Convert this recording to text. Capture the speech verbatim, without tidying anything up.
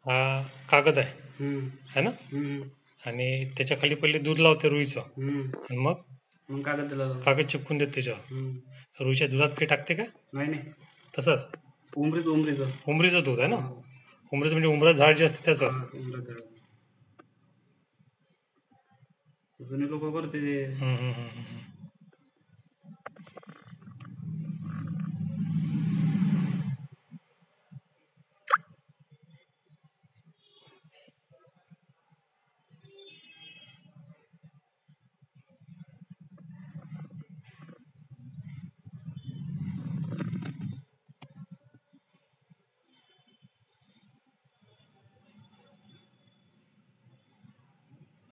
हा कागद आहे हम्म है ना. हम्म आणि त्याच्या खाली पहिले दूध लावते रुईचं हम्म आणि मग मग कागद लावला. कागद चिपकून देते त्याच्यावर. हम्म रुईच्या दुधात काही टाकते का? नाही नाही तसंच उमरीच उमरीचं उमरीचं दूध आहे ना. हा. उमरीचं म्हणजे उमराचं झाड जे असते त्याचं. हा, उमराचं झाड. जुने लोक करते ते. हम्म, हम्म, हम्म, हम्म.